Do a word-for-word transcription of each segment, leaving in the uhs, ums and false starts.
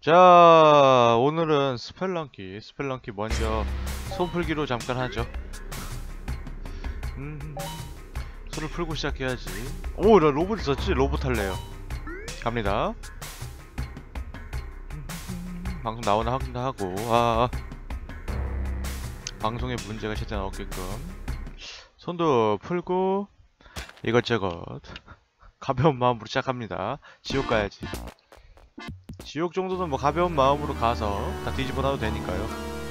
자, 오늘은 스펠런키, 스펠런키 먼저 손풀기로 잠깐 하죠. 음, 손을 풀고 시작해야지. 오, 나 로봇 있었지? 로봇 할래요. 갑니다. 방송 나오나 확인도 하고. 아, 방송에 문제가 최대한 없게끔 손도 풀고 이것저것 가벼운 마음으로 시작합니다. 지옥 가야지. 지옥 정도는 뭐 가벼운 마음으로 가서 다 뒤집어 놔도 되니까요.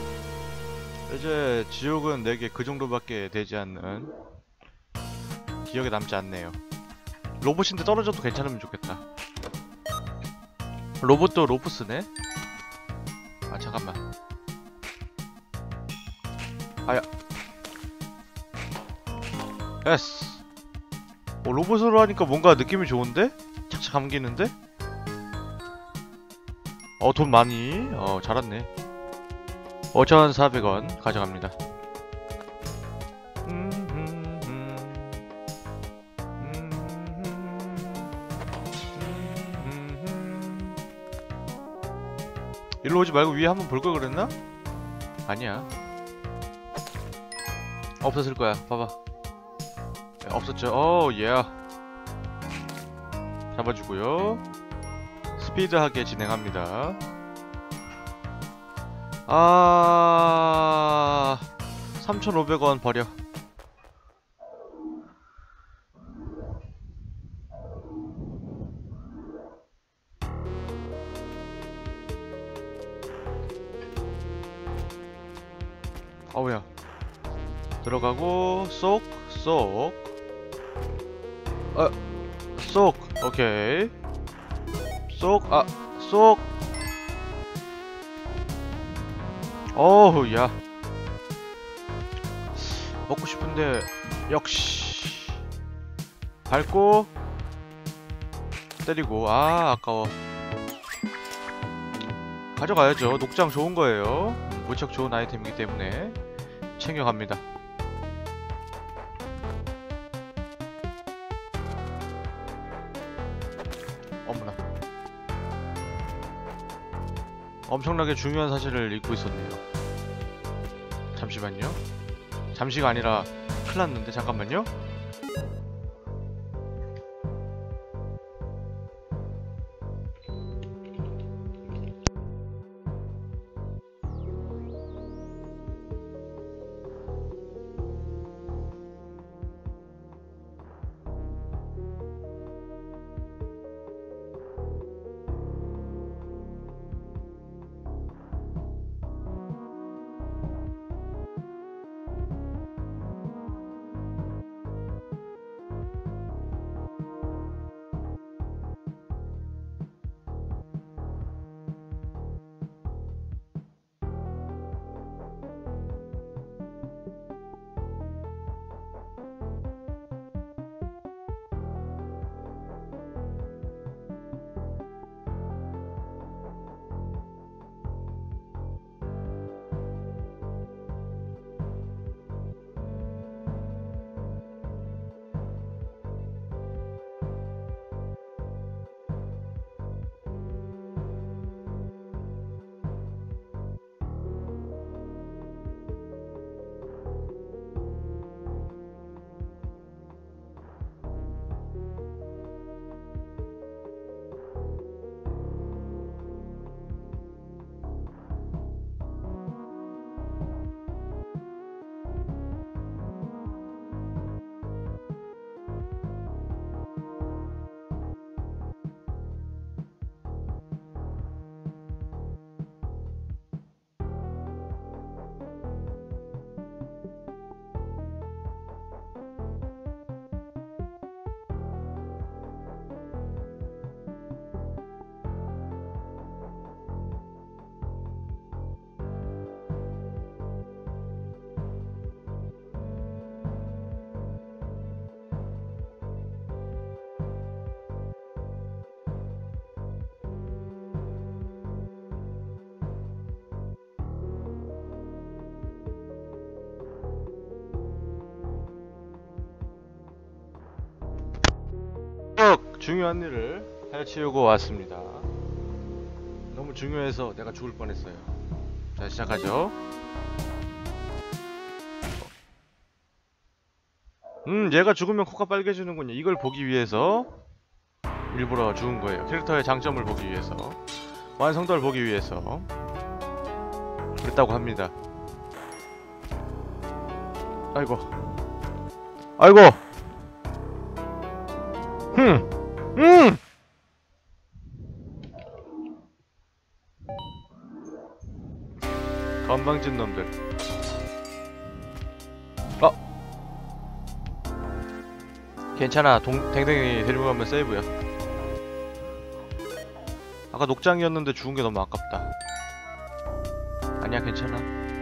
이제 지옥은 내게 그 정도밖에 되지 않는, 기억에 남지 않네요. 로봇인데 떨어져도 괜찮으면 좋겠다. 로봇도 로프스네? 아 잠깐만. 아야. 예스. 어, 로봇으로 하니까 뭔가 느낌이 좋은데? 착착 감기는데? 어, 돈 많이. 어, 잘았네. 오천사백 원 가져갑니다. 일로 오지 말고 위에 한번 볼 걸 그랬나? 아니야. 없었을 거야. 봐봐. 네, 없었죠. 오, 예. 잡아주고요. 스피드하게 진행합니다. 아, 삼천오백 원 버려. 어우야. 들어가고 쏙 쏙. 아, 쏙. 오케이. 쏙. 아, 쏙. 어우, 야. 먹고 싶은데 역시 밟고 때리고. 아, 아까워. 가져가야죠. 녹장 좋은 거예요. 무척 좋은 아이템이기 때문에 챙겨갑니다. 어머나. 엄청나게 중요한 사실을 잊고 있었네요. 잠시만요. 잠시가 아니라 큰일 났는데. 잠깐만요. 중요한 일을 해치우고 왔습니다. 너무 너무 중요해서 내가 죽을 뻔했어요. 자, 시작하죠. 음, 얘가 죽으면 코가 빨개지는군요. 이걸 보기 위해서 일부러 죽은 거예요. 캐릭터의 장점을 보기 위해서, 완성도를 보기 위해서 그랬다고 합니다. 아이고, 아이고, 흠, 음, 건방진 놈들. 어, 괜찮아. 동, 댕댕이 데리고 가면 세이브야. 아까 녹장이었는데 죽은 게 너무 아깝다. 아니야, 괜찮아.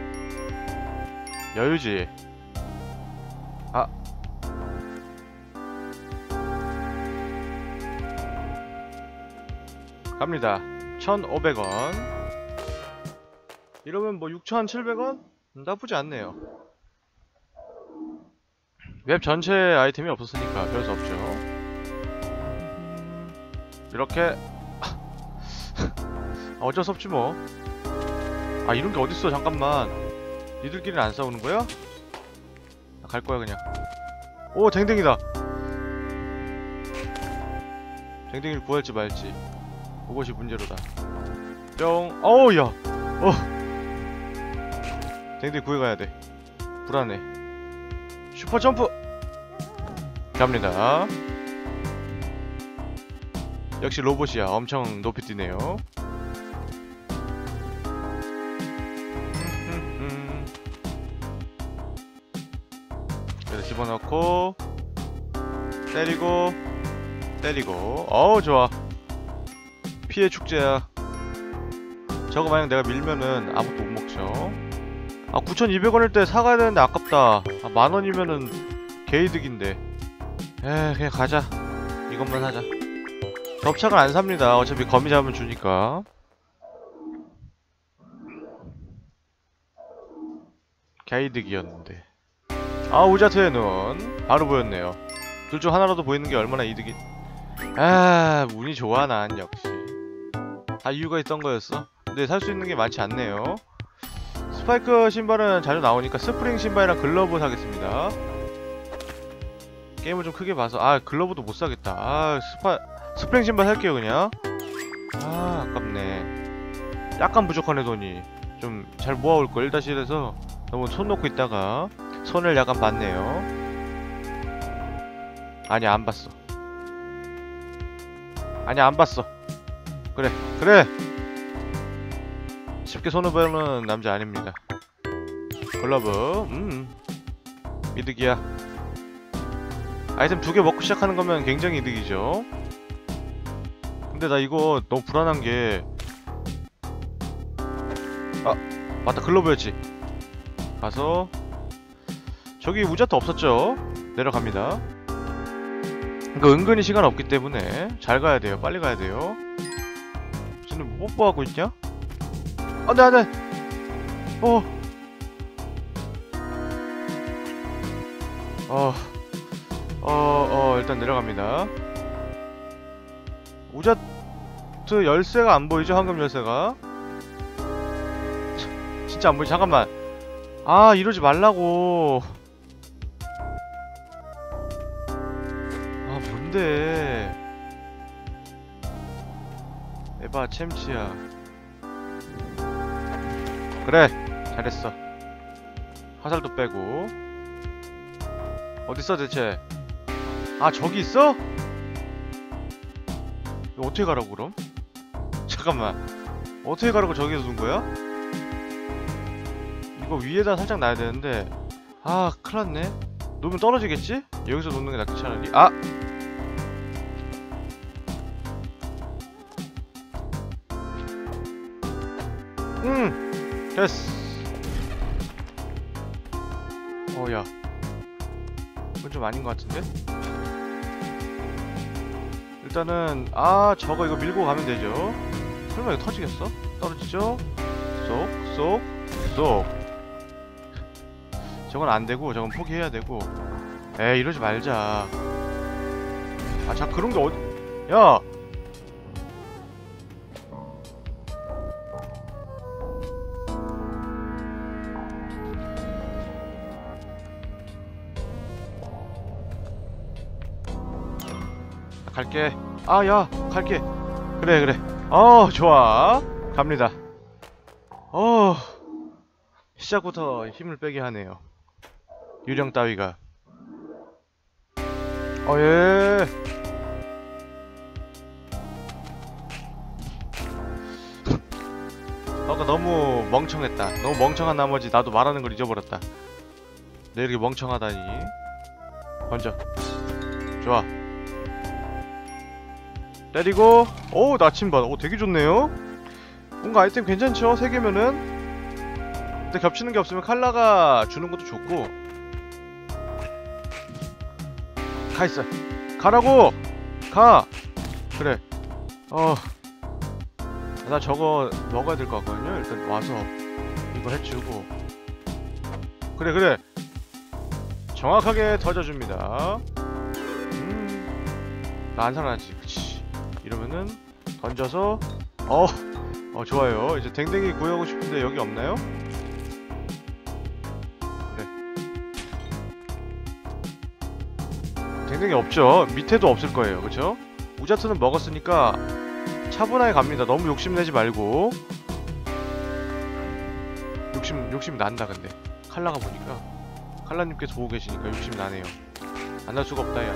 여유지. 아, 갑니다. 천오백 원. 이러면 뭐 육천칠백 원? 나쁘지 않네요. 웹 전체 아이템이 없었으니까 별 수 없죠. 이렇게 어쩔 수 없지 뭐. 아, 이런 게 어딨어. 잠깐만. 니들끼리는 안 싸우는 거야? 갈 거야 그냥. 오, 댕댕이다. 댕댕이를 구할지 말지, 그것이 문제로다. 뿅. 어우, 야. 어. 댕댕이 구해가야 돼. 불안해. 슈퍼 점프. 갑니다. 역시 로봇이야. 엄청 높이 뛰네요. 그래서 집어넣고 때리고 때리고. 어우, 좋아. 피해 축제야. 저거 만약 내가 밀면은 아무것도 못 먹죠. 아, 구천이백 원일 때 사가야 되는데 아깝다. 아, 만 원이면은 개이득인데. 에, 그냥 가자. 이것만 사자. 덮착은 안 삽니다. 어차피 거미 잡으면 주니까. 개이득이었는데. 아, 우자트의 눈 바로 보였네요. 둘 중 하나라도 보이는 게 얼마나 이득이. 아, 운이 좋아. 난 역시 다 이유가 있던 거였어. 근데 살 수 있는 게 많지 않네요. 스파이크 신발은 자주 나오니까 스프링 신발이랑 글러브 사겠습니다. 게임을 좀 크게 봐서. 아, 글러브도 못 사겠다. 아, 스파 스프링 신발 살게요 그냥. 아, 아깝네. 약간 부족하네. 돈이 좀 잘 모아올걸. 일 일에서 너무 손 놓고 있다가 손을 약간 봤네요. 아니, 안 봤어. 아니, 안 봤어. 그래, 그래. 쉽게 손을 보는 남자 아닙니다. 글러브, 음, 이득이야. 아이템 두 개 먹고 시작하는 거면 굉장히 이득이죠. 근데 나 이거 너무 불안한 게, 아, 맞다. 글러브였지. 가서 저기 우자트 없었죠? 내려갑니다. 이거 은근히 시간 없기 때문에 잘 가야 돼요. 빨리 가야 돼요. 쟤는 뭐 뽀뽀하고 있냐? 안돼, 안돼. 어. 어. 어, 어, 일단 내려갑니다. 우자트 열쇠가 안 보이죠? 황금 열쇠가. 진짜 안 보이지? 잠깐만. 아, 이러지 말라고. 아, 뭔데. 에바 챔치야. 그래, 잘했어. 화살도 빼고. 어딨어 대체? 아, 저기 있어? 이거 어떻게 가라고 그럼? 잠깐만, 어떻게 가라고 저기에서 둔 거야? 이거 위에다 살짝 놔야 되는데. 아, 큰일났네. 놓으면 떨어지겠지? 여기서 놓는 게 낫지 차라리. 아! 음! 됐어. 어야, 이건 좀 아닌 것 같은데? 일단은 아, 저거 이거 밀고 가면 되죠. 설마 이거 터지겠어? 떨어지죠? 쏙, 쏙, 쏙. 저건 안 되고, 저건 포기해야 되고. 에이, 이러지 말자. 아, 자, 그런 게 어디. 야! 갈게. 아, 야, 갈게. 그래, 그래. 어, 좋아. 갑니다. 어, 시작부터 힘을 빼게 하네요. 유령 따위가. 어, 예. 아까 너무 멍청했다. 너무 멍청한 나머지 나도 말하는 걸 잊어버렸다. 내 이렇게 멍청하다니. 던져. 좋아. 때리고. 오, 나침반. 오, 되게 좋네요. 뭔가 아이템 괜찮죠? 세 개면은. 근데 겹치는 게 없으면 칼라가 주는 것도 좋고. 가 있어. 가라고. 가. 그래. 어. 나 저거 먹어야 될 것 같거든요. 일단 와서 이거 해주고. 그래, 그래. 정확하게 던져줍니다. 음. 나 안 살아나지. 그치. 이러면은 던져서. 어. 어, 좋아요. 이제 댕댕이 구해오고 싶은데 여기 없나요? 그래. 댕댕이 없죠. 밑에도 없을 거예요. 그쵸? 우자트는 먹었으니까 차분하게 갑니다. 너무 욕심내지 말고. 욕심, 욕심 난다 근데 칼라가 보니까. 칼라님께서 보고 계시니까 욕심 나네요. 안 날 수가 없다 야.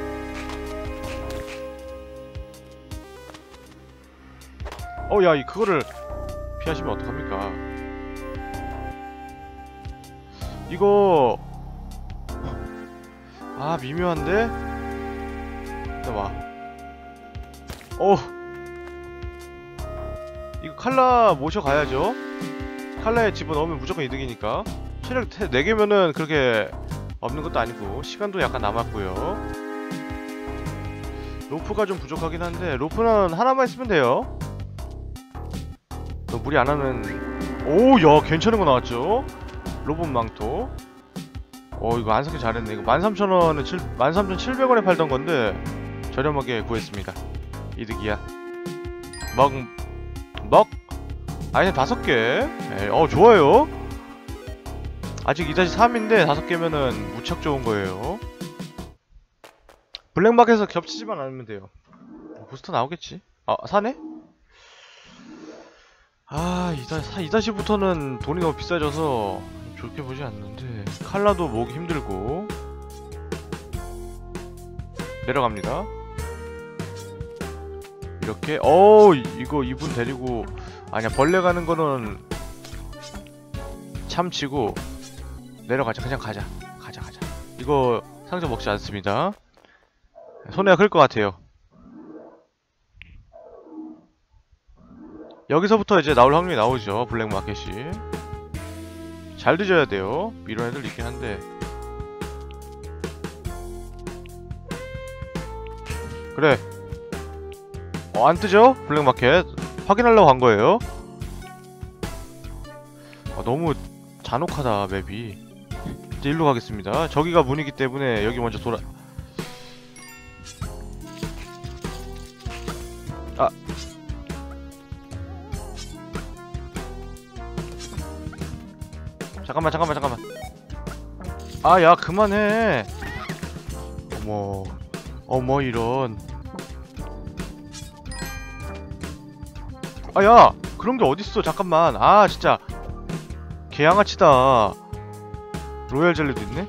어, 야, 이 그거를 피하시면 어떡합니까? 이거 아, 미묘한데? 일단 와. 어, 이거 칼라 모셔가야죠. 칼라에 집어넣으면 무조건 이득이니까. 체력 네 개면은 그렇게 없는 것도 아니고 시간도 약간 남았고요. 로프가 좀 부족하긴 한데 로프는 하나만 있으면 돼요. 너 무리 안 하면. 오, 야, 괜찮은 거 나왔죠? 로봇 망토. 어, 이거 안 사기 잘했네. 이거 만 삼천 원에 만 삼천 칠백 원에 팔던 건데 저렴하게 구했습니다. 이득이야. 먹 먹 아이템 다섯 개. 에이, 어, 좋아요. 아직 이 삼인데 다섯 개면은 무척 좋은 거예요. 블랙마켓에서 겹치지만 않으면 돼요. 부스터 나오겠지? 아, 사네? 아, 이 다시부터는 돈이 너무 비싸져서 좋게 보지 않는데. 칼라도 모으기 힘들고. 내려갑니다. 이렇게. 어우, 이거 이분 데리고. 아니야, 벌레 가는 거는 참치고. 내려가자. 그냥 가자. 가자, 가자. 이거 상자 먹지 않습니다. 손해가 클 것 같아요. 여기서부터 이제 나올 확률이 나오죠. 블랙마켓이. 잘 뒤져야 돼요. 이런 애들 있긴 한데. 그래. 어, 안 뜨죠? 블랙마켓. 확인하려고 간 거예요. 아, 너무 잔혹하다, 맵이. 이제 일로 가겠습니다. 저기가 문이기 때문에 여기 먼저 돌아. 아. 잠깐만, 잠깐만, 잠깐만. 아, 야, 그만해. 어머. 어머, 이런. 아, 야! 그런 게 어딨어, 잠깐만. 아, 진짜. 개양아치다. 로얄 젤리도 있네?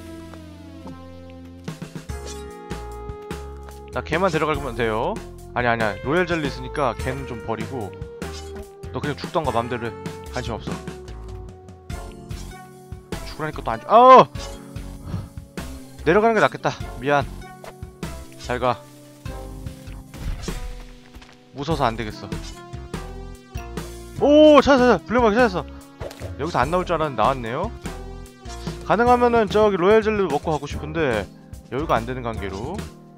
나 걔만 데려가면 돼요. 아니, 아니야. 로얄 젤리 있으니까 걔는 좀 버리고. 너 그냥 죽던가 맘대로 해. 관심 없어. 죽으라니까 또 안 죽. 어! 내려가는 게 낫겠다. 미안. 잘 가. 무서워서 안 되겠어. 오! 찾았어! 블랙마켓 찾았어! 여기서 안 나올 줄 알았는데 나왔네요? 가능하면은 저기 로얄 젤리도 먹고 가고 싶은데 여유가 안 되는 관계로.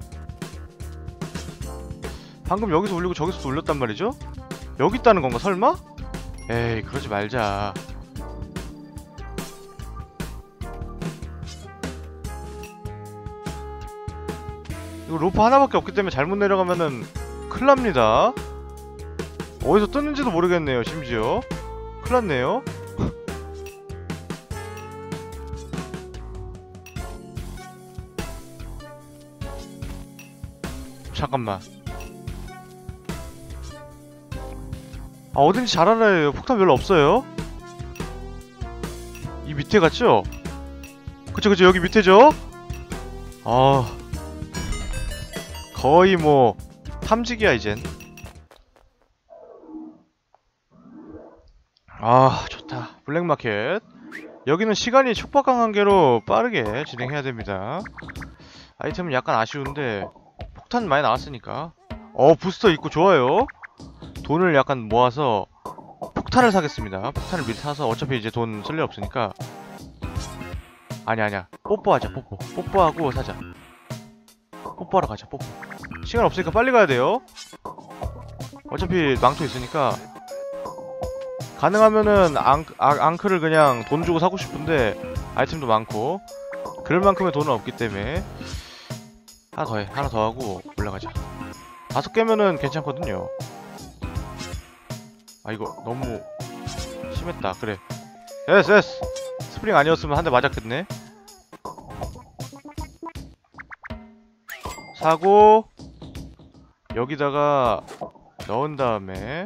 방금 여기서 울리고 저기서도 울렸단 말이죠? 여기 있다는 건가, 설마? 에이, 그러지 말자. 이거 로프 하나밖에 없기 때문에 잘못 내려가면은 큰일납니다. 어디서 뜨는지도 모르겠네요, 심지어. 큰일났네요. 잠깐만. 아, 어딘지 잘 알아요. 폭탄 별로 없어요. 이 밑에 같죠? 그쵸 그쵸, 여기 밑에죠? 아, 거의 뭐 탐지기야 이젠. 아, 좋다. 블랙마켓. 여기는 시간이 촉박한 관계로 빠르게 진행해야 됩니다. 아이템은 약간 아쉬운데 폭탄 많이 나왔으니까. 어, 부스터 있고 좋아요. 돈을 약간 모아서 폭탄을 사겠습니다. 폭탄을 미리 사서 어차피 이제 돈 쓸 일 없으니까. 아니야 아니야, 뽀뽀하자. 뽀뽀 뽀뽀하고 사자. 뽀뽀하러 가자. 뽀뽀. 시간 없으니까 빨리 가야 돼요. 어차피 망토 있으니까. 가능하면은 앙, 아, 앙크를 그냥 돈 주고 사고 싶은데 아이템도 많고 그럴 만큼의 돈은 없기 때문에 하나 더해. 하나 더 하고 올라가자. 다섯 개면은 괜찮거든요. 아, 이거 너무 심했다. 그래, 됐어 됐어. 스프링 아니었으면 한 대 맞았겠네. 사고 여기다가 넣은 다음에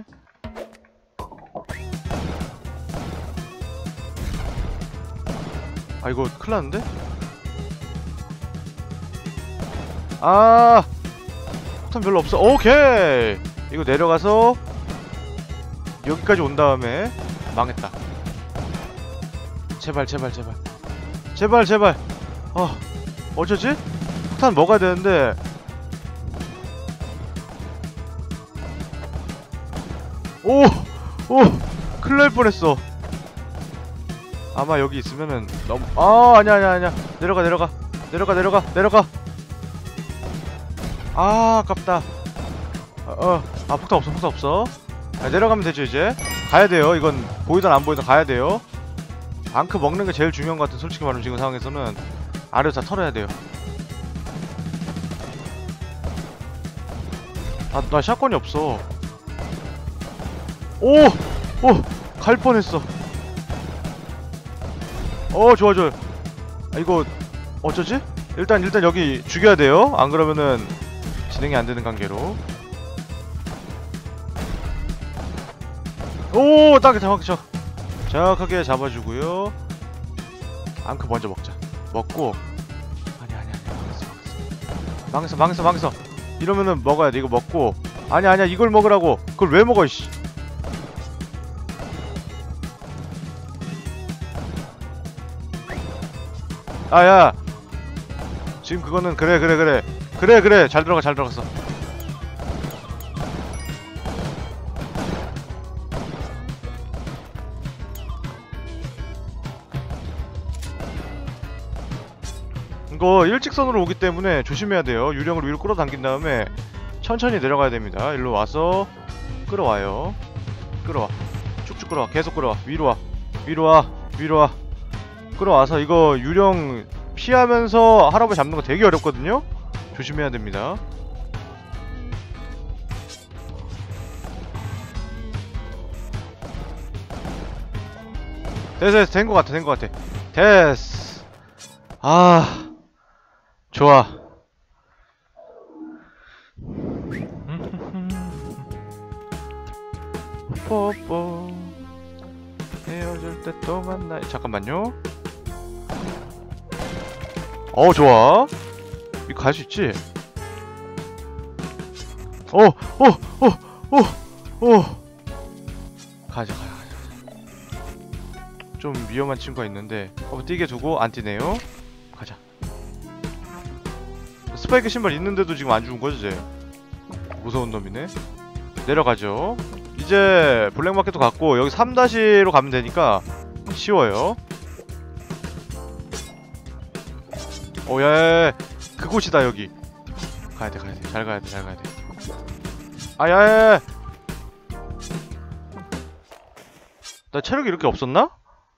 아, 이거 큰일났는데? 아, 폭탄 별로 없어. 오케이! 이거 내려가서 여기까지 온 다음에 망했다. 제발 제발 제발 제발 제발. 아, 어쩌지? 폭탄 먹어야 되는데. 오! 오! 큰일 날 뻔했어. 아마 여기 있으면은 너무. 아, 아니야 아니야 아니야. 내려가 내려가 내려가 내려가 내려가. 아, 아깝다. 어, 어. 아, 폭탄 없어 폭탄 없어. 아, 내려가면 되죠. 이제 가야 돼요. 이건 보이든 안 보이든 가야 돼요. 앙크 먹는 게 제일 중요한 것 같은, 솔직히 말하면 지금 상황에서는 아래에서 다 털어야 돼요. 아, 나 샷건이 없어. 오! 오! 갈 뻔했어. 어, 좋아 좋아. 아, 이거 어쩌지? 일단 일단 여기 죽여야 돼요. 안 그러면은 진행이 안 되는 관계로. 오, 딱 정확히 정 정확하게 잡아주고요. 앙크 먼저 먹자. 먹고. 아니 아니 아니, 망했어 망했어 망했어 망했어. 이러면은 먹어야 돼. 이거 먹고. 아니 아니야, 이걸 먹으라고. 그걸 왜 먹어 이씨. 아야, 지금 그거는. 그래 그래 그래 그래 그래 잘 들어가 잘 들어갔어. 이거 일직선으로 오기 때문에 조심해야 돼요. 유령을 위로 끌어당긴 다음에 천천히 내려가야 됩니다. 일로 와서 끌어와요. 끌어와. 쭉쭉 끌어와. 계속 끌어와. 위로 와. 위로 와. 위로 와. 끌어와서 이거 유령 피하면서 할아버지 잡는 거 되게 어렵거든요? 조심해야 됩니다. 됐어 됐어. 된 거 같아 된 거 같아. 됐어. 아, 좋아. 뽀뽀 헤어질 때 또 만나. 잠깐만요. 어, 좋아. 이거 갈 수 있지? 어, 어, 어, 어, 어. 가자, 가자, 가자. 좀 위험한 친구가 있는데 한번 뛰게 두고 안 뛰네요. 가자. 스파이크 신발 있는데도 지금 안 죽은 거지, 쟤. 무서운 놈이네. 내려가죠. 이제 블랙마켓도 갔고 여기 삼 다시로 가면 되니까 쉬워요. 오, 야야야, 그곳이다. 여기 가야돼 가야돼. 잘 가야돼 잘 가야돼. 아야야야, 나 체력이 이렇게 없었나?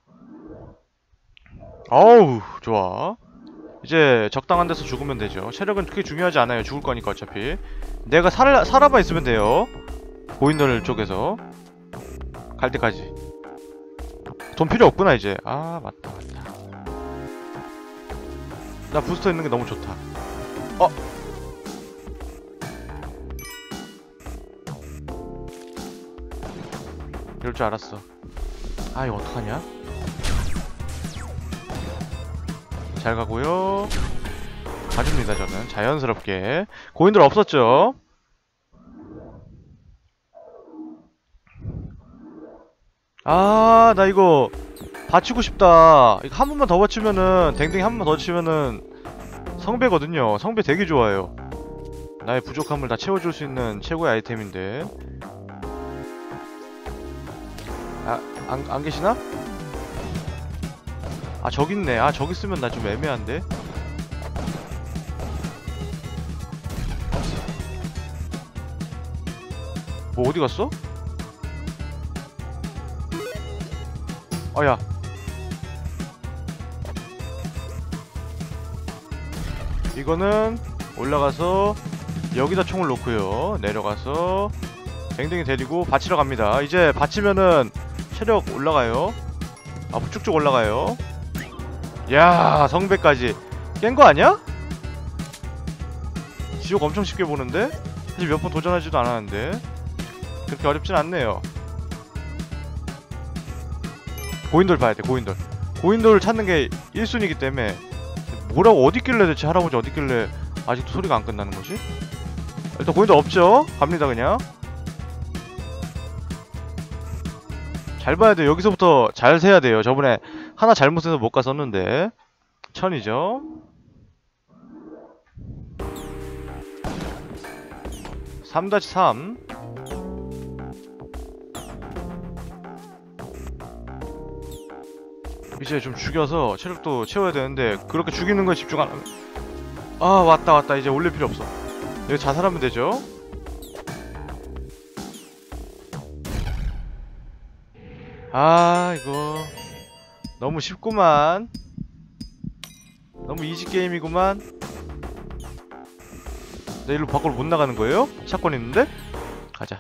어우, 좋아. 이제 적당한 데서 죽으면 되죠. 체력은 그렇게 중요하지 않아요. 죽을 거니까 어차피. 내가 살, 살아봐 있으면 돼요. 보인들 쪽에서 갈 때까지. 돈 필요 없구나 이제. 아, 맞다 맞다. 나 부스터 있는 게 너무 좋다. 어? 이럴 줄 알았어. 아 이거 어떡하냐? 잘 가고요. 가줍니다 저는 자연스럽게. 고인들 없었죠? 아 나 이거 받치고 싶다. 이거 한 번만 더 받치면은 댕댕이 한 번만 더 치면은 성배거든요. 성배 되게 좋아요. 나의 부족함을 다 채워줄 수 있는 최고의 아이템인데. 아, 안, 안 계시나? 아 저기 있네. 아 저기 있으면 나 좀 애매한데. 뭐 어디 갔어? 어야. 이거는 올라가서 여기다 총을 놓고요. 내려가서 댕댕이 데리고 받치러 갑니다. 이제 받치면은 체력 올라가요. 아 쭉쭉 올라가요. 야 성배까지 깬 거 아니야? 지옥 엄청 쉽게 보는데? 사실 몇 번 도전하지도 않았는데 그렇게 어렵진 않네요. 고인돌 봐야 돼. 고인돌 고인돌을 찾는 게 일 순위이기 때문에. 뭐라고 어딨길래 대체 할아버지 어딨길래 아직도 소리가 안 끝나는 거지? 일단 고인돌 없죠? 갑니다 그냥. 잘 봐야 돼요. 여기서부터 잘 세야 돼요. 저번에 하나 잘못해서 못 갔었는데. 천이죠. 삼 다시 삼. 이제 좀 죽여서 체력도 채워야 되는데 그렇게 죽이는 거에 집중 안 하면. 아 왔다 왔다. 이제 올릴 필요 없어. 여기 자살하면 되죠. 아 이거 너무 쉽구만. 너무 이지 게임이구만. 내 일로 밖으로 못 나가는 거예요? 샷건 있는데? 가자.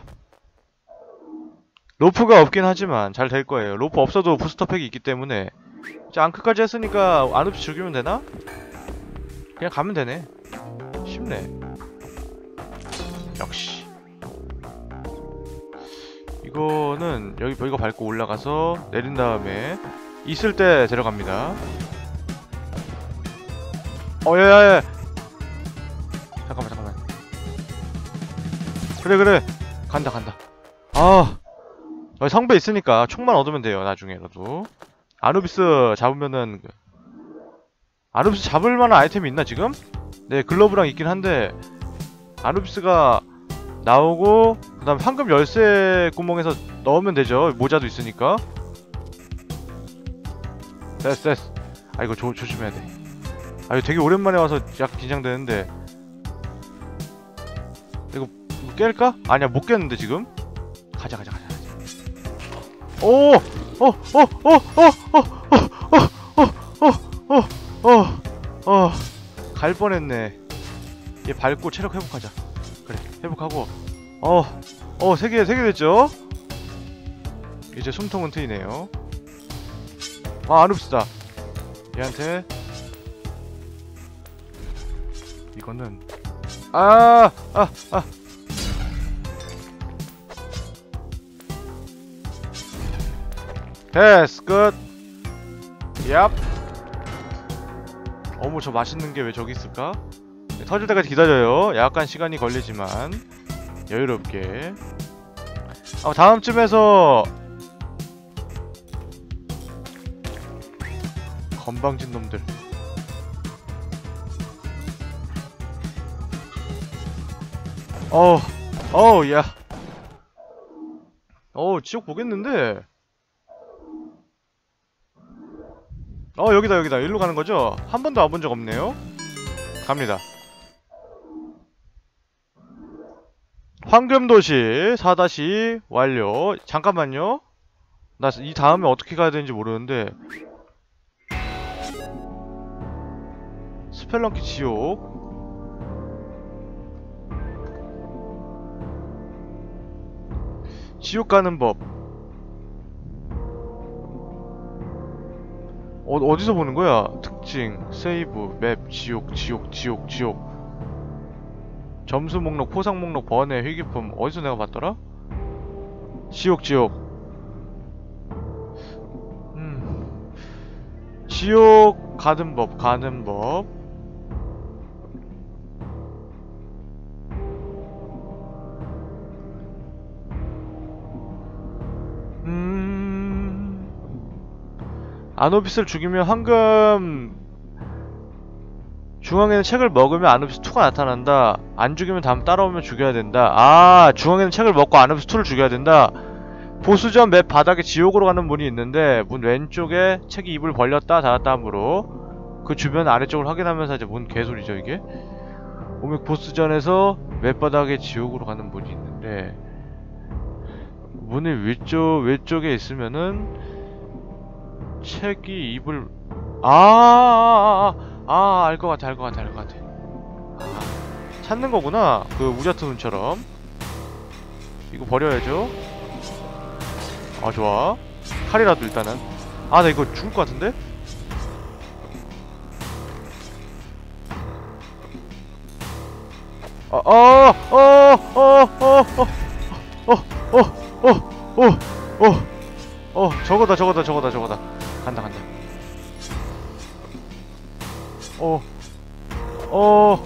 로프가 없긴 하지만 잘 될 거예요. 로프 없어도 부스터팩이 있기 때문에. 이제 앙크까지 했으니까 안 없이 죽이면 되나? 그냥 가면 되네. 쉽네. 역시. 이거는 여기 이거 밟고 올라가서 내린 다음에 있을 때 데려갑니다. 어 야야야. 잠깐만 잠깐만. 그래 그래. 간다 간다. 아 여기 성배 있으니까 총만 얻으면 돼요. 나중에라도. 아누비스 잡으면은. 아누비스 잡을 만한 아이템이 있나 지금? 네 글러브랑 있긴 한데 아누비스가 나오고 그 다음 황금 열쇠 구멍에서 넣으면 되죠. 모자도 있으니까. 됐어 됐어. 아 이거 조, 조심해야 돼. 아 이거 되게 오랜만에 와서 약간 긴장되는데. 이거, 이거 깰까? 아니야 못 깼는데 지금. 가자 가자 가자. 오! 어! 어! 어! 어! 어! 어! 어! 어! 어! 어! 갈 뻔했네. 얘 밟고 체력 회복하자. 그래 회복하고. 어! 어! 세 개, 세 개 됐죠? 이제 숨통은 트이네요. 아 아눕시다. 얘한테 이거는 아! 아! 아! 됐어 끝. 얍. 어머 저 맛있는 게 왜 저기 있을까? 네, 터질 때까지 기다려요. 약간 시간이 걸리지만 여유롭게. 아 다음쯤에서 건방진 놈들. 어우 어우 야. 어우 지옥 보겠는데. 어 여기다 여기다. 일로 가는 거죠? 한 번도 와본 적 없네요. 갑니다. 황금도시 사 다시 완료. 잠깐만요. 나 이 다음에 어떻게 가야 되는지 모르는데. 스펠런키 지옥. 지옥 가는 법. 어, 어디서 보는 거야? 특징, 세이브, 맵, 지옥, 지옥, 지옥, 지옥. 점수 목록, 포상 목록, 번외, 희귀품. 어디서 내가 봤더라? 지옥, 지옥. 지옥 가는 법, 가는 법. 음... 아노비스를 죽이면 황금 중앙에는 책을 먹으면 아누비스 투가 나타난다. 안 죽이면 다음 따라오면 죽여야 된다. 아, 중앙에는 책을 먹고 아누비스 투를 죽여야 된다. 보스전 맵 바닥에 지옥으로 가는 문이 있는데 문 왼쪽에 책이 입을 벌렸다 닫았다 하므로 그 주변 아래쪽을 확인하면서 이제 뭔 개소리죠 이게? 오면 보스전에서 맵 바닥에 지옥으로 가는 문이 있는데 문이 위쪽 왼쪽에 있으면은 책이 입을 아, 아, 아, 아, 알 것 같아, 알 것 같아, 알 것 같아. 아, 찾는 거구나. 그 우자트 눈처럼. 이거 버려야죠. 아, 좋아. 칼이라도 일단은. 아, 나 이거 죽을 것 같은데? 아, 아, 어, 어, 어, 어, 어, 어, 어, 어, 어, 어, 어, 저거다, 저거다, 저거다, 저거다. 간다, 간다. 어, 어,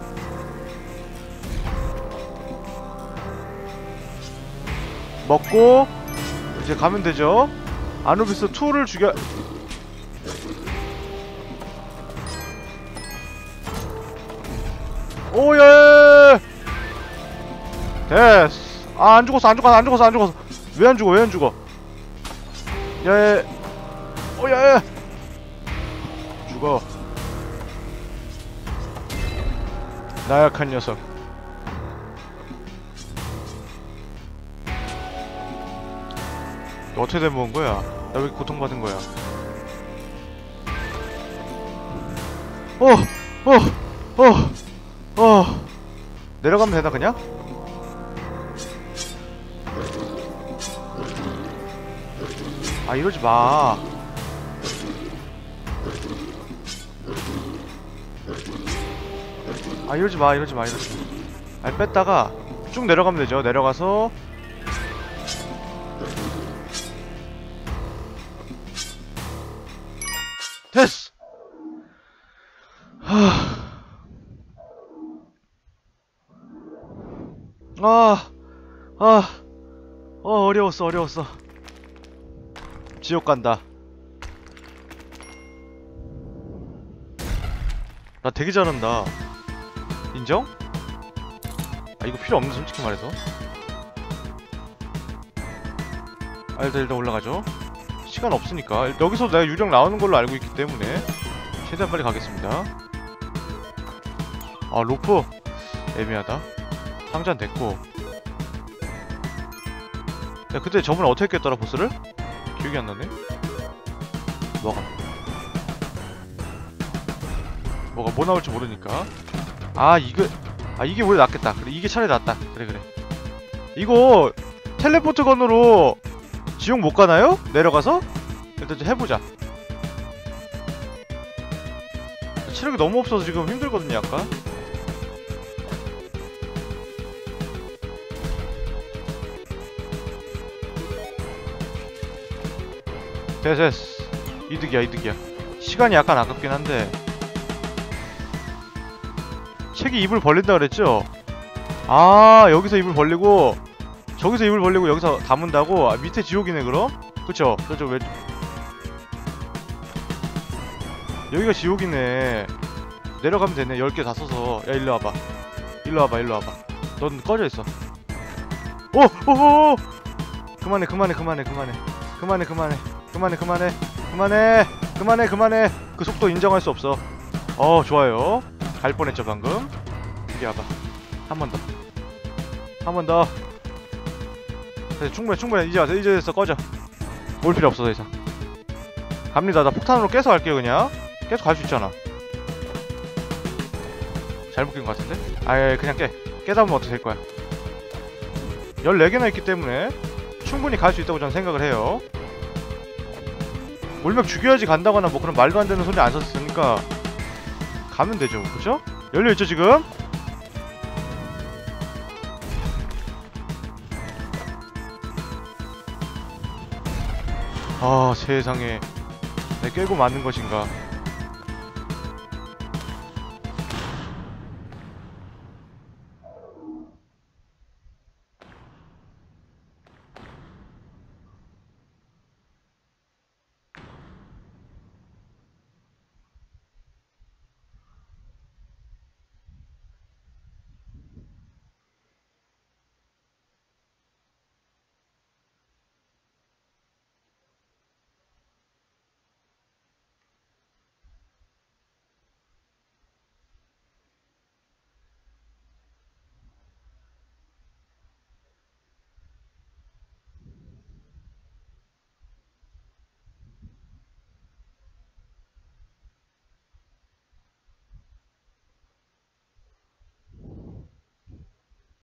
먹고 이제 가면 되죠. 아누비스 투를 죽여. 오예. 됐어. 아, 안 죽었어, 안 죽었어, 안 죽었어, 안 죽었어. 왜 안 죽어, 왜 안 죽어? 야예. 오예. 죽어. 나약한 녀석. 너 어떻게 된 먹은 거야? 나 왜 이렇게 고통받은 거야? 어! 어! 어! 어! 내려가면 되나 그냥? 아, 이러지 마. 아, 이러지 마, 이러지 마, 이러지 마. 아, 뺐다가 쭉 내려가면 되죠. 내려가서 됐어. 하... 아, 아, 어, 어려웠어, 어려웠어. 지옥 간다. 나 되게 잘한다. 인정? 아, 이거 필요 없는데 솔직히 말해서. 아, 일단 일단 올라가죠. 시간 없으니까. 여기서 내가 유령 나오는 걸로 알고 있기 때문에 최대한 빨리 가겠습니다. 아, 로프 애매하다. 상자는 됐고. 야, 그때 저번에 어떻게 깼더라 보스를? 기억이 안 나네. 뭐가 뭐가 뭐 나올지 모르니까. 아, 이거 아 이게 원래 낫겠다. 그래, 이게 차라리 낫다. 그래 그래. 이거 텔레포트 건으로 지옥 못 가나요? 내려가서? 일단 좀 해보자. 체력이 너무 없어서 지금 힘들거든요, 약간. 됐어, 됐어. 이득이야, 이득이야. 시간이 약간 아깝긴 한데. 책이 입을 벌린다 그랬죠? 아, 여기서 입을 벌리고 저기서 입을 벌리고 여기서 담은다고? 아, 밑에 지옥이네 그럼? 그쵸? 저쪽 왼쪽. 여기가 지옥이네. 내려가면 되네. 열 개 다 써서. 야, 일로 와봐. 일로 와봐, 일로 와봐. 넌 꺼져있어. 오! 오오오! 그만해, 그만해, 그만해, 그만해. 그만해, 그만해. 그만해, 그만해. 그만해! 그만해, 그만해. 그 속도 인정할 수 없어. 어, 좋아요. 갈 뻔했죠, 방금. 이리 와봐. 한 번 더. 한 번 더. 됐어, 충분해, 충분해. 이제 와서, 이제 됐어, 꺼져. 올 필요 없어, 더 이상. 갑니다. 나 폭탄으로 깨서 갈게요, 그냥. 계속 갈 수 있잖아. 잘못 깬 것 같은데? 아예 그냥 깨. 깨다 보면 어떻게 될 거야. 열네 개나 있기 때문에 충분히 갈 수 있다고 저는 생각을 해요. 올맥 죽여야지 간다거나 뭐 그런 말도 안 되는 소리 안 썼으니까 가면 되죠. 그쵸? 열려있죠, 지금? 아, 세상에. 내 꿰고 맞는 것인가?